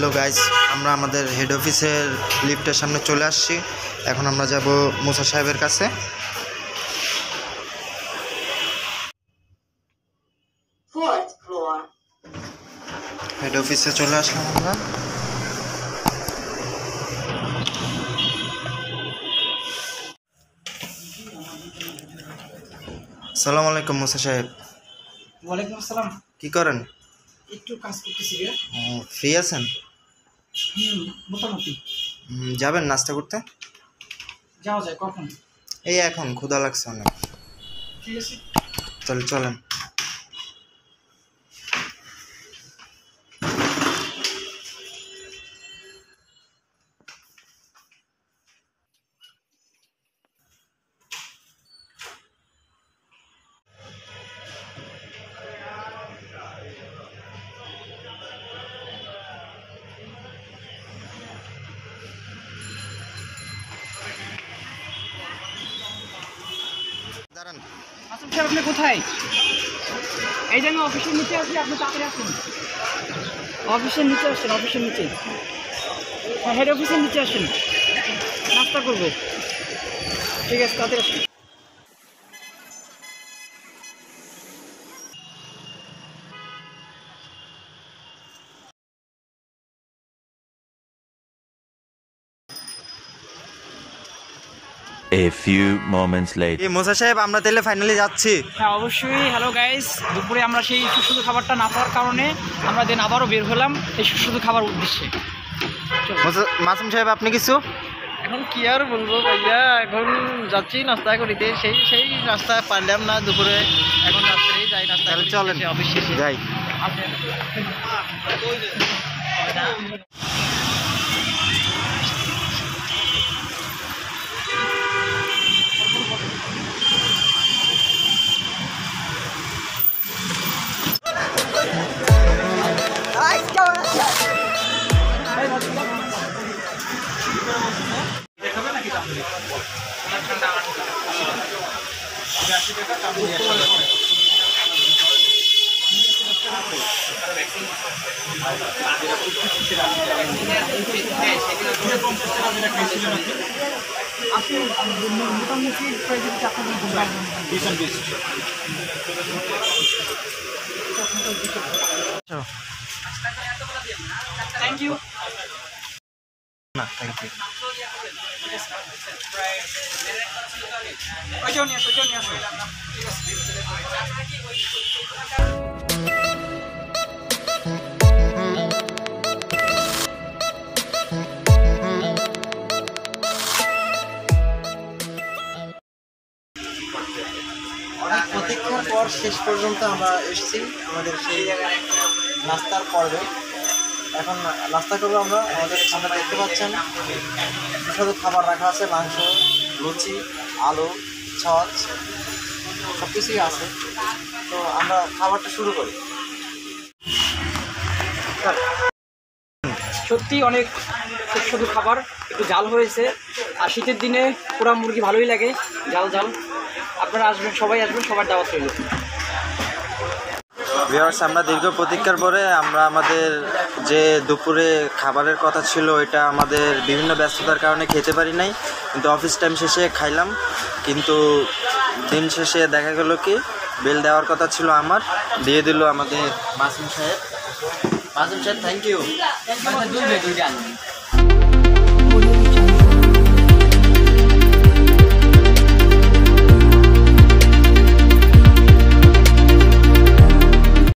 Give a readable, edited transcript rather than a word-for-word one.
Hello guys, আমরা আমাদের head অফিসের লিফটের সামনে চলে আসছি। এখন আমরা যাব মুসা সাহেবের কাছে। হেড অফিসে চলে আসলাম আমরা। আসসালামু আলাইকুম মুসা সাহেব। ওয়ালাইকুম আসসালাম। কি করেন? একটু কাজ করতেছি রে। ফ্রি আছেন? মোটামুটি। যাবেন নাস্তা করতে? যাওয়া যায় কখন? এই এখন, ক্ষুধা লাগছে অনেক। ঠিক আছে, তাহলে চলেন। দাঁড়ান। আসুন স্যার, আপনি কোথায়? এই যে আমি অফিসের নিচে আছি, আপনি তাড়াতাড়ি আসুন। অফিসের নিচে আসেন, অফিসের নিচে। হ্যাঁ, হেড অফিসের নিচে আসেন, নাস্তা করবো। ঠিক আছে, তাড়াতাড়ি আসুন। A few moments later. এই মুসা সাহেব, আমরা তাহলে ফাইনালি যাচ্ছি। হ্যাঁ অবশ্যই। হ্যালো গাইস, দুপুরে আমরা সেই সুস্বাদু খাবারটা না পাওয়ার কারণে আমরা দেন আবারও বের হলাম এই সুস্বাদু খাবার উদ্দেশ্যে। মাসুম সাহেব, আপনি কিছু? এখন কি আর বলবো ভাইয়া, এখন যাচ্ছি নাস্তা করিতে, সেই নাস্তা পারলাম না দুপুরে, এখন রাত্রেই যাই নাস্তা তাহলে করি, চলেন শেষে অফিস শেষে যাই। Thank you. না, থ্যাংক ইউ। ওইটাও নিয়ে আসো, ওইটাও নিয়ে আসো। অনেক প্রতীক্ষার পর শেষ পর্যন্ত আমরা এসেছি আমাদের সেই নাস্তার পর্বে। এখন নাস্তা করবো আমরা। আমাদের সামনে দেখতে পাচ্ছেন সুস্বাদু খাবার রাখা আছে, মাংস, লুচি, আলু, ছচ, সব কিছুই আছে। তো আমরা খাবারটা শুরু করি। সত্যি অনেক সুস্বাদু খাবার, একটু জাল হয়েছে। আর শীতের দিনে পোড়া মুরগি ভালোই লাগে, জাল জাল। আপনারা আসবেন, সবাই আসবেন, সবার দাওয়াত রইল। ভিউয়ার্স, আমরা দীর্ঘ প্রতীক্ষার পরে আমরা আমাদের যে দুপুরে খাবারের কথা ছিল ওইটা আমাদের বিভিন্ন ব্যস্ততার কারণে খেতে পারি নাই, কিন্তু অফিস টাইম শেষে খাইলাম। কিন্তু দিন শেষে দেখা গেল কি বিল দেওয়ার কথা ছিল আমার, দিয়ে দিল আমাদের মাসুম সাহেব। মাসুম সাহেব, থ্যাংক ইউ।